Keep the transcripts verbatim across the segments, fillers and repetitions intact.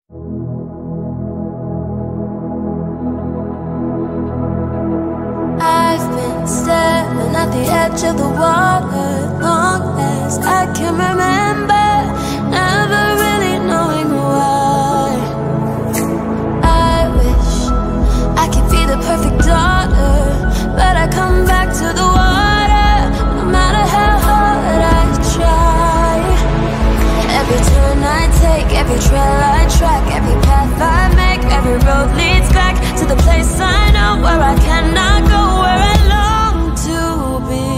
I've been staring at the edge of the water long as I can remember, never really knowing why. I wish I could be the perfect daughter, but I come back to the water, no matter how hard I try. Every turn I take, every trail I track, every path I make, every road leads back to the place I know, where I cannot go, where I long to be.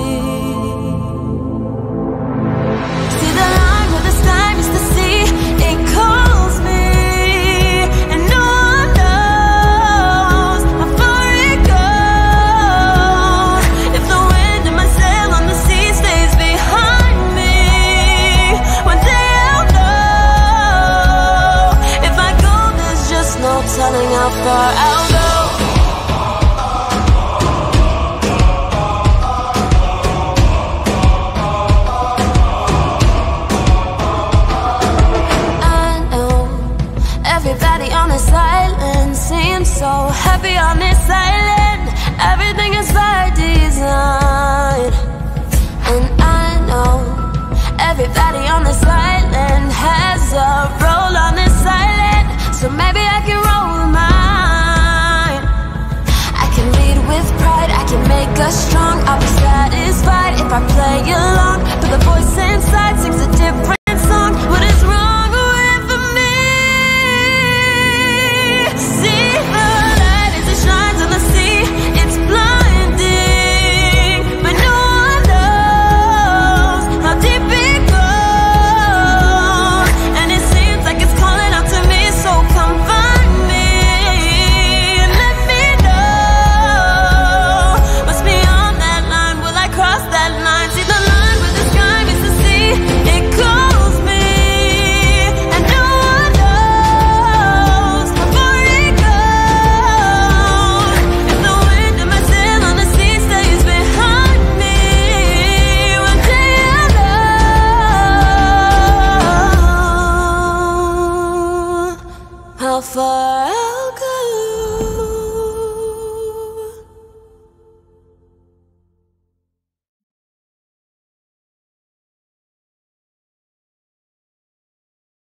See the line where the sky meets the sea, it calls me, and no one knows how far it goes. If the wind in my sail on the sea stays behind me, one day I'll know. If I go, there's just no telling how far I'll go. Everybody on this island seems so happy on this island. Everything is by design. And I know everybody on this island has a role on this island, so maybe I can roll with mine. I can lead with pride, I can make us strong. I'll be satisfied if I play along, but the voice inside sings a different